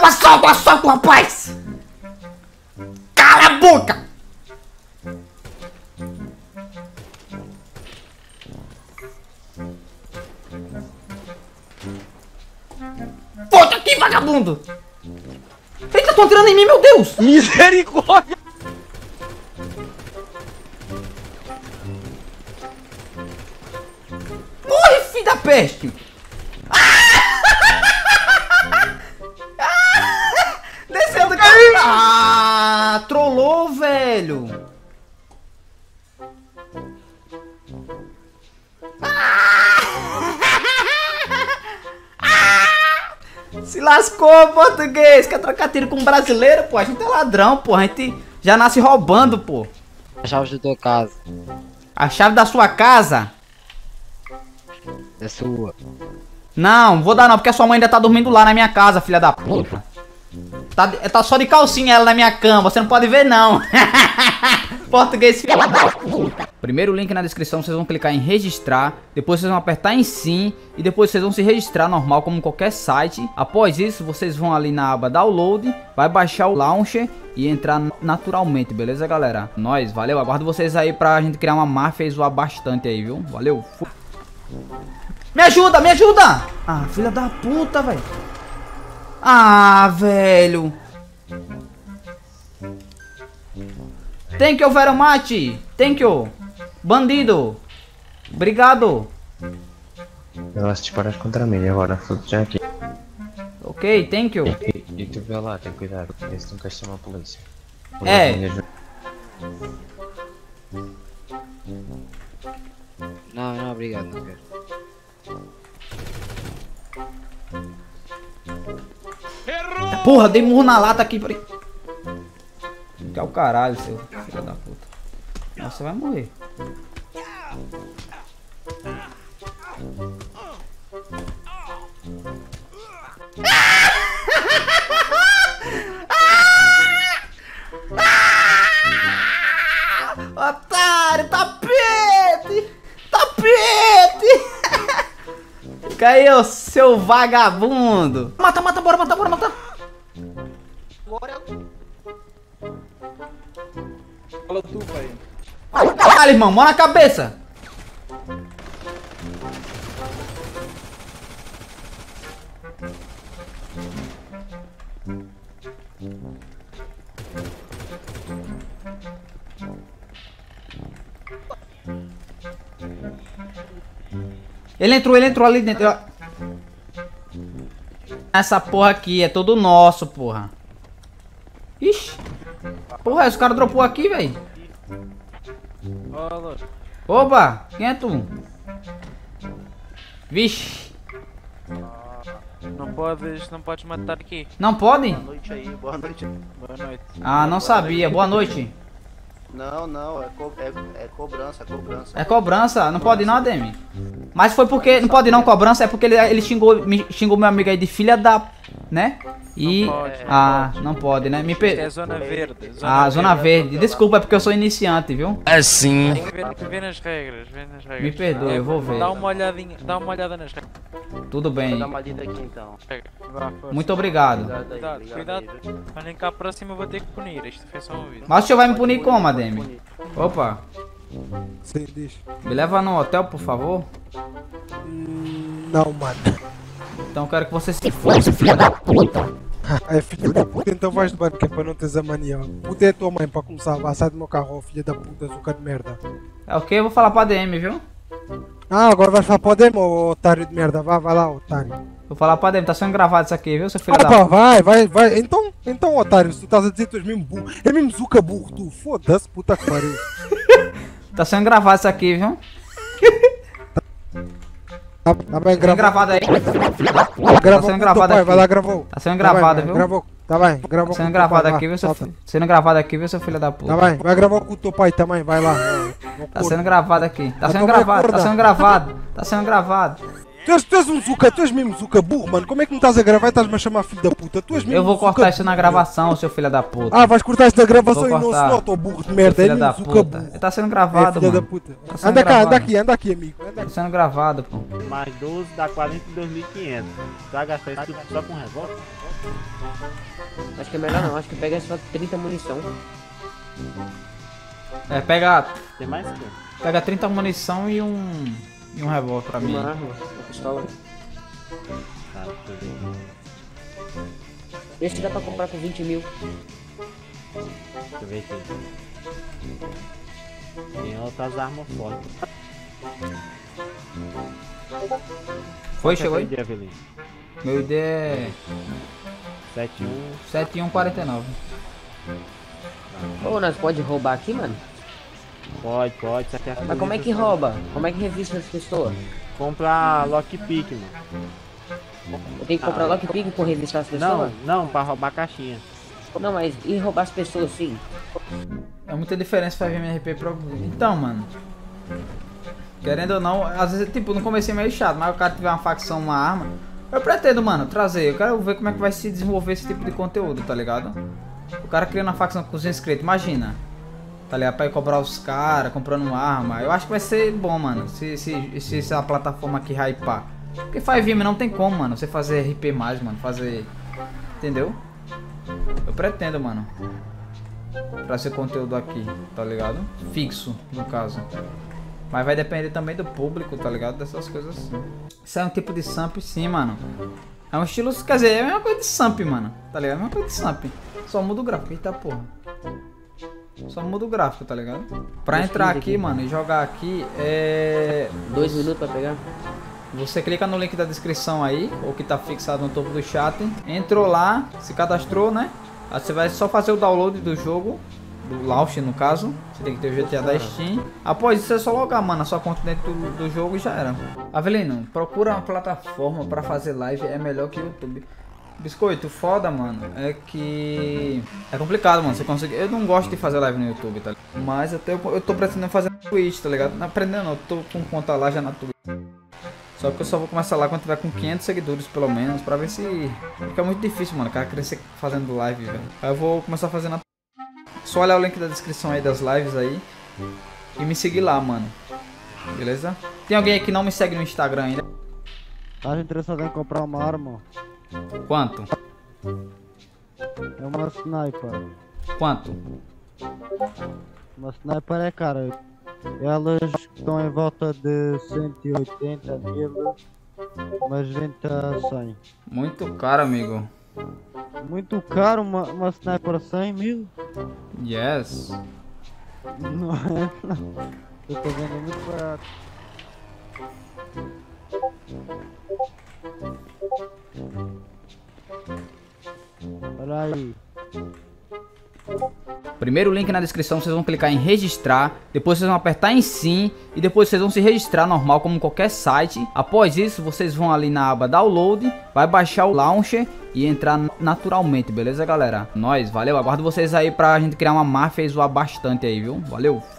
assalto, rapaz! Cala a boca! Volta aqui, vagabundo! Eita, tô atirando em mim, meu Deus! Misericórdia! Morre, filho da peste! Desceu do carro! Ah, trollou, velho! Se lascou, português! Quer trocar tiro com um brasileiro, pô? A gente é ladrão, pô. A gente já nasce roubando, pô. A chave da tua casa. A chave da sua casa? É sua. Não, vou dar não, porque a sua mãe ainda tá dormindo lá na minha casa, filha da puta. Tá só de calcinha ela na minha cama, você não pode ver não. Português, filha da puta. Primeiro link na descrição, vocês vão clicar em registrar. Depois vocês vão apertar em sim. E depois vocês vão se registrar normal, como qualquer site. Após isso, vocês vão ali na aba download. Vai baixar o launcher e entrar naturalmente, beleza, galera? Nós, valeu, aguardo vocês aí pra gente criar uma máfia e zoar bastante aí, viu? Valeu. Me ajuda, me ajuda! Ah, filha da puta, velho. Ah, velho. Thank you, very much. Thank you. Bandido. Obrigado. Ela se disparar contra mim agora, foda já aqui. Ok, thank you. E tu vê lá, tem cuidado, porque se não queres chamar a polícia. É. Não, obrigado, não quero. Porra, dei murro na lata aqui. Que é o caralho, seu filho da puta. Nossa, você vai morrer. Otário, tapete! Tapete! Caiu, seu vagabundo! Mata, bora matar! Fala tu, velho. Caralho, irmão, mão na cabeça! Ele entrou ali dentro. Essa porra aqui é todo nosso, porra. Ixi. Porra, esse cara dropou aqui, velho. Opa, quem é tu? Vixe. Não podes matar aqui. Não pode? Boa noite aí, boa noite. Boa noite. Ah, não sabia. Boa noite. Não, é cobrança. É cobrança? Não pode não, Ademi? Mas foi porque... Não pode não, cobrança. É porque ele xingou meu amigo aí de filha da... Né? E... Não pode, não pode, né? Me Isto é zona verde. Zona verde. Desculpa, é porque eu sou iniciante, viu? Assim. Tem que ver nas regras, Me perdoe, eu vou ver. Dá uma olhada nas regras. Tudo bem. Vou dar uma lida aqui então. Vá, força. Muito obrigado. Cuidado. Olhem cá para cima, eu vou ter que punir. Isto foi só um vídeo. Mas o senhor vai me punir como, Ademi? Opa. Sim, diz. Me leva no hotel, por favor. Não, mano. Então eu quero que você se fosse, filha da puta. É filho da puta, então vais de banco que é para não teres a mania. Puta é a tua mãe para começar. Vá, sai do meu carro, ó, filha da puta, açúcar de merda. É ok, eu vou falar pra DM, viu? Ah, agora vais falar para o demo, ô otário de merda. Vai lá, otário. Vou falar pra DM, tá sendo gravado isso aqui, viu, seu filho da Opa, puta? vai. Então, otário, se tu estás a dizer que tu és mesmo burro. É mesmo zuca burro, tu. Foda-se, puta que pariu. Tá sendo gravado isso aqui, viu? Tá bem, Tá sendo gravado aí. Gravou sendo com gravado teu pai, aqui. vai lá, gravou. Tá sendo gravado, viu? Gravou, tá bem, Tá gravou sendo com o teu gravado pai, aqui, viu, seu solta. filho? Sendo gravado aqui, viu, seu filho da puta? Tá bem, vai gravar com o teu pai também, vai lá. Tá sendo gravado aqui. Tá Eu sendo tô gravado, tá acordado. sendo gravado. Tá sendo gravado. Tu és um zuca, tu és mesmo zuca burro, mano. Como é que não estás a gravar e estás-me a chamar filho da puta? Tu és mesmo Eu vou zuca cortar isso na burro. gravação, seu filho da puta. Ah, vais cortar isso na gravação Vou e não se cortar. nota, ô burro de Seu merda. É filho da mesmo zuca puta. burro. Tá sendo É, gravado, filha da mano. puta. Tá sendo Anda cá, gravado. anda aqui, amigo. Anda Tá aqui. sendo gravado, pô. Mais 12 dá 42.500. Tu vai gastar isso tudo só com revólver? Acho que é melhor não, acho que pega só 30 munição. É, pega Tem mais que? 30 munição e um revólver pra mim. Uma arma, uma pistola. Tá, deixa eu ver. Esse dá pra comprar com 20 mil. Deixa eu ver aqui. Tem outras armas fortes. Foi, chegou aí? Dia, Avelino? Meu ID é 71. 7149. Ô, nós pode roubar aqui, mano? Pode, isso aqui é Mas como é que rouba? Como é que revista as pessoas? Compra lockpick, mano. Eu tenho que comprar lockpick por revistar as Não, pessoas? não, pra roubar a caixinha. Não, mas e roubar as pessoas sim? É muita diferença pra MRP pro... Então, mano. Querendo ou não, às vezes, tipo, no começo é meio chato, mas o cara tiver uma facção, uma arma. Eu pretendo, mano, trazer. Eu quero ver como é que vai se desenvolver esse tipo de conteúdo, tá ligado? O cara criando uma facção com os inscritos, imagina. Tá ligado? Pra ir cobrar os caras, comprando uma arma. Eu acho que vai ser bom, mano. Se essa plataforma aqui hypar. Porque 5M não tem como, mano. Você fazer RP mais, mano. Fazer. Entendeu? Eu pretendo, mano. Trazer conteúdo aqui, tá ligado? Fixo, no caso. Mas vai depender também do público, tá ligado? Dessas coisas assim. Isso é um tipo de Samp, sim, mano. É um estilo, quer dizer, é a mesma coisa de Samp, mano. Tá ligado? É a mesma coisa de Samp. Só muda o gráfico, eita porra. Só muda o gráfico, tá ligado? Pra entrar aqui, mano, e jogar aqui, 2 minutos pra pegar? Você clica no link da descrição aí, ou que tá fixado no topo do chat. Entrou lá, se cadastrou, né? Aí você vai só fazer o download do jogo, do launch no caso. Você tem que ter o GTA da Steam. Após isso é só logar, mano, a sua conta dentro do jogo e já era. Avelino, procura uma plataforma pra fazer live, é melhor que o YouTube. Biscoito, foda, mano, é que é complicado, mano, você consegue... Eu não gosto de fazer live no YouTube, tá ligado? Mas eu tô pretendendo fazer na Twitch, tá ligado? Não aprendendo, eu tô com conta lá já na Twitch. Só que eu só vou começar lá quando tiver com 500 seguidores, pelo menos, pra ver se... Porque é muito difícil, mano, o cara crescer fazendo live, velho. Aí eu vou começar a fazer na... Só olhar o link da descrição aí das lives aí e me seguir lá, mano. Beleza? Tem alguém aí que não me segue no Instagram ainda? Tá interessado em comprar uma arma? Quanto? É uma sniper. Quanto? Uma sniper é cara. Elas estão em volta de 180 mil, mas vende a 100. Muito caro, amigo. Muito caro uma sniper a 100 mil? Yes. Não é, não. Eu tô vendo muito barato. Olha aí. Primeiro link na descrição, vocês vão clicar em registrar, depois vocês vão apertar em sim e depois vocês vão se registrar normal como qualquer site. Após isso, vocês vão ali na aba download, vai baixar o launcher e entrar naturalmente, beleza, galera? Nós, valeu, aguardo vocês aí pra gente criar uma máfia e zoar bastante aí, viu? Valeu!